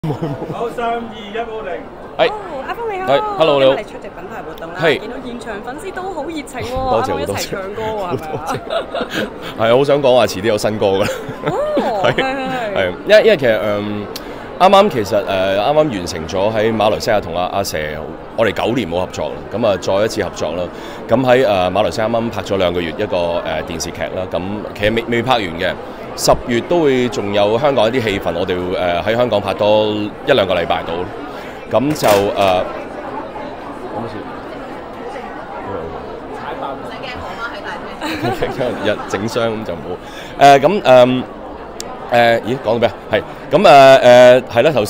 好，3、2、1，冇停。 阿峰你好。 Hello 你好。 今日你出席品牌活動啦，見到現場粉絲都好熱情喎， 多謝一齊唱歌喎，係咪啊？ 係啊，好想講話遲啲有新歌㗎啦。係，因為其實啱啱完成咗喺馬來西亞同阿蛇，我哋9年冇合作啦，咁啊再一次合作啦。咁喺馬來西亞啱啱拍咗2個月一個電視劇啦，咁其實未拍完嘅，10月都會仲有香港一啲戲份，我哋會喺香港拍多1-2個禮拜到，咁就踩爆唔使驚我媽喺大廳。 日整傷咁就冇。咦講到咩啊？係咁係啦，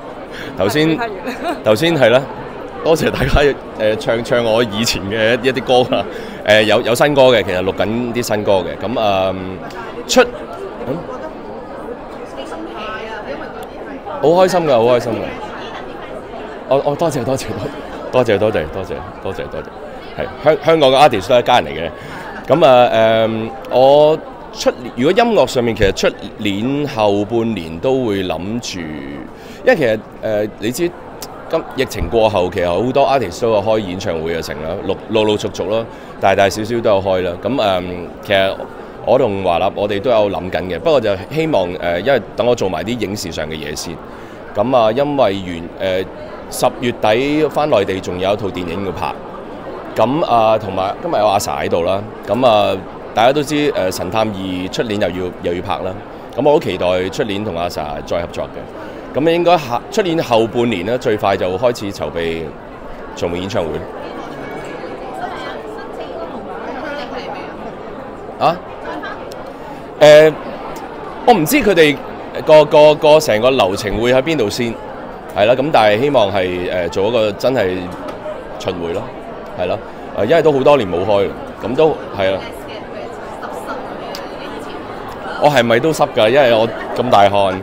頭先係啦，多謝大家唱我以前嘅一啲歌啦。有新歌嘅，其實錄緊啲新歌嘅。咁出好開心㗎，好開心㗎。我多謝，係香港嘅 artist 都係一家人嚟嘅。咁我如果音樂上面其實出年後半年都會諗住，因為其實你知疫情過後，其實好多 artist 都有開演唱會嘅成啦，陸續啦，大小小都有開啦。咁其實我同華納我哋都有諗緊嘅，不過就希望因為等我做埋啲影視上嘅嘢先。咁因為10月底返內地仲有一套電影要拍，咁同埋今日有阿 Sa 喺度啦，咁大家都知神探2出年又要拍啦，咁我好期待出年同阿 Sa 再合作嘅，咁應該出年後半年咧最快就開始籌備巡迴演唱會。我唔知佢哋個成個流程會喺邊度先，係啦，咁但係希望係做一個真係巡迴咯，係咯，因為都好多年冇開，咁都係啦。我係咪都濕㗎？因為我咁大汗。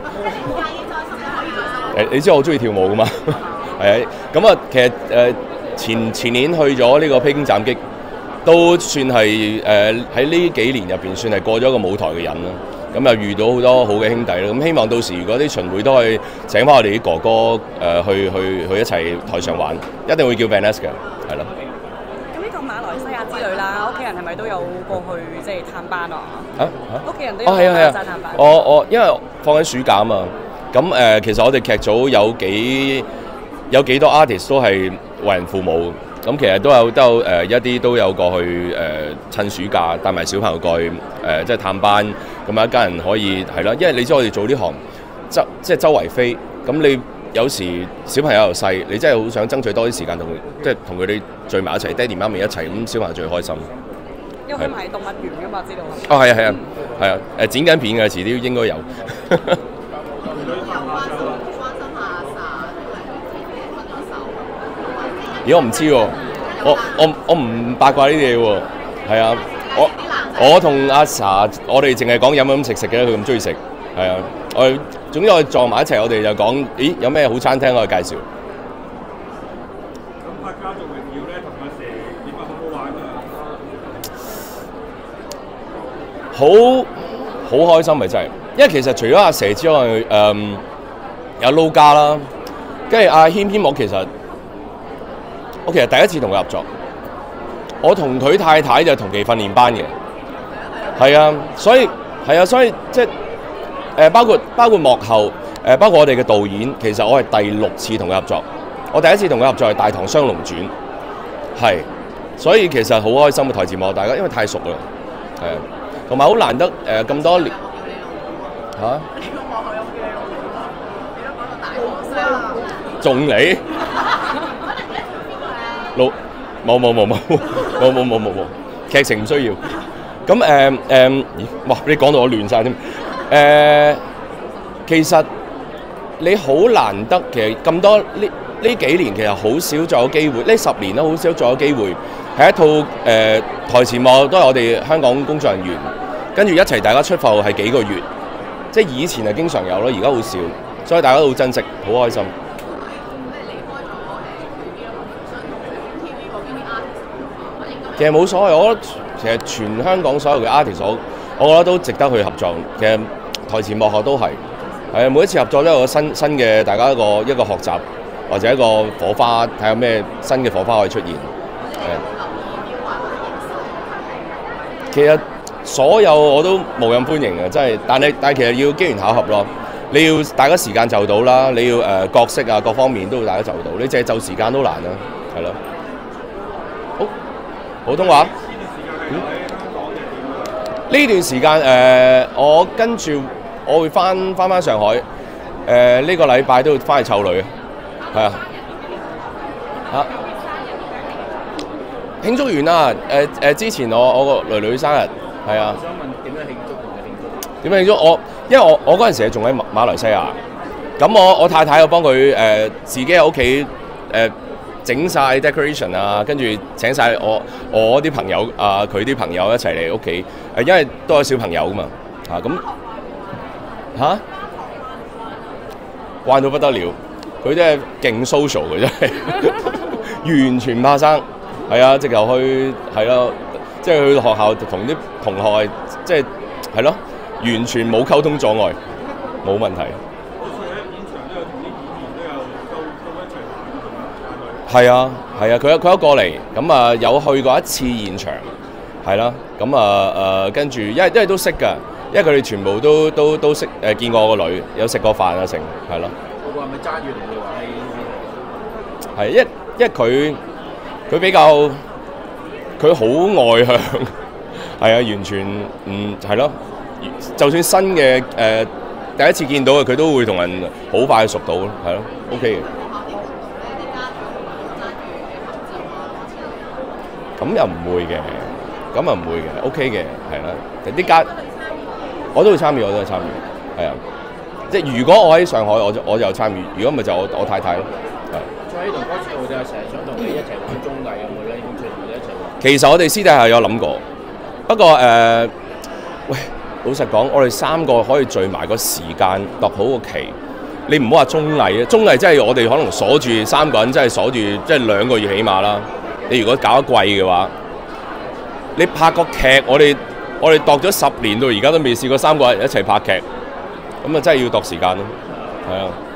你知我好中意跳舞㗎嘛？係啊，咁其實前年去咗呢個披荊斬棘，都算係喺呢幾年入邊算係過咗一個舞台嘅人啦。咁又遇到好多好嘅兄弟啦。咁希望到時如果啲巡迴都可以請翻我哋啲哥哥去一齊台上玩，一定會叫 Vanessa 嘅，係咯。 馬來西亞之類啦，屋企人係咪都有過去即係探班啊？屋企人都有係啊探班。 我因為放緊暑假啊嘛，咁其實我哋劇組有幾多 artist 都係為人父母，咁其實都有一啲都有過去趁暑假帶埋小朋友過去即係探班，咁一家人可以係啦，因為你知我哋做呢行即係周圍飛，咁你有時小朋友又細，你真係好想爭取多啲時間同佢哋聚埋一齊，爹哋媽咪一齊，咁小朋友最開心。 因為係動物園㗎嘛，知道。 係啊，剪緊片嘅，遲啲應該有。咦？我唔知喎，我唔八卦呢啲嘢喎。係啊，我同阿 Sa， 我哋淨係講飲食嘅，佢咁中意食。係啊，總之我哋撞埋一齊，我哋就講，咦，有咩好餐廳可以介紹？ 咁拍《家族榮耀》咧，同阿蛇點解好好玩啊？ 好開心咪真係，因為其實除咗阿蛇之外，有撈家啦，跟住阿軒我其實第一次同佢合作，我同佢太太就同期訓練班嘅，係啊，所以即係包括幕後，包括我哋嘅導演，其實我係第6次同佢合作，我第一次同佢合作係《大唐雙龍傳》，係，所以其實好開心嘅台前幕後大家，因為太熟啦，係啊，同埋好難得咁多年嚇。仲你？冇，劇情唔需要。咁哇！你講到我亂晒添。其實你好難得，其實咁多呢幾年其實好少再有機會，呢10年都好少再有機會，係一套台前幕都係我哋香港工作人員，跟住一齊大家出埠係幾個月，即係以前係經常有咯，而家好少，所以大家都好珍惜，好開心。其實冇所謂，我覺得其實全香港所有嘅 artist，我覺得都值得去合作。其實台前幕後都係， 係啊，每一次合作都有個新嘅大家一個學習或者一個火花，睇下咩新嘅火花可以出現。其實所有我都無任歡迎嘅，真係，但係其實要機緣巧合咯。你要大家時間就到啦，你要角色啊各方面都要大家就到，你淨係就時間都難啦，係咯。好，普通話。呢段時間我跟住我會翻上海，呢個禮拜都要翻去湊女，係啊。嚇！慶祝完啦，之前我個女生日，係啊。我想問點樣慶祝同埋慶祝？點樣慶祝？因為我嗰陣時仲喺馬來西亞，咁我太太又幫佢自己喺屋企整晒 decoration 啊，跟住請晒我啲朋友啊，佢啲朋友一齊嚟屋企，因為都有小朋友噶嘛，咁慣到不得了，佢真係勁 social 嘅真係，完全唔怕生，係啊，直頭去係咯，即係去學校同啲同學即係咯，完全冇溝通阻礙，冇問題。係啊，佢有過嚟，咁有去過一次現場，係啦，咁跟住因為都識㗎，因為佢哋全部都識見過我個女，有食過飯啊成，係咯。我話咪揸住同佢玩係，因為佢比較佢好外向，係啊，完全係咯，就算新嘅第一次見到嘅，佢都會同人好快熟到咯，係咯 ，OK 嘅。咁又唔會嘅，OK 嘅，係啦。啲家我都會參與，係啊。即係如果我喺上海，我就參與；如果唔係就我太太咯。係。再喺同嗰次我哋成日想同你一齊玩綜藝，有冇咧？興趣同你一齊玩？其實我哋私底下有諗過，不過喂，老實講，我哋三個可以聚埋個時間，度好個期。你唔好話綜藝啊，綜藝真係我哋可能鎖住三個人，真係鎖住即係2個月起碼啦。你如果搞得貴嘅話，你拍個劇，我哋度咗10年到而家都未試過3個人一齊拍劇，咁啊真係要度時間咯，係啊。